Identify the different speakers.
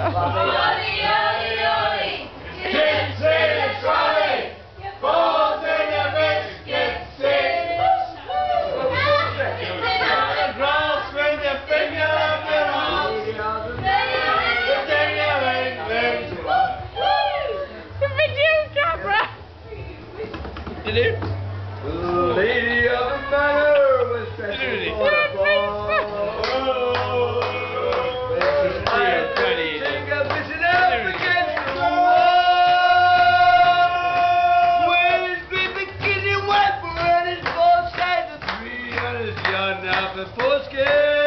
Speaker 1: Lady of the Manor was special for the ball. Think of fishing up against the wall. Waves with bikini white for running both sides of 300 yards now for Foskin.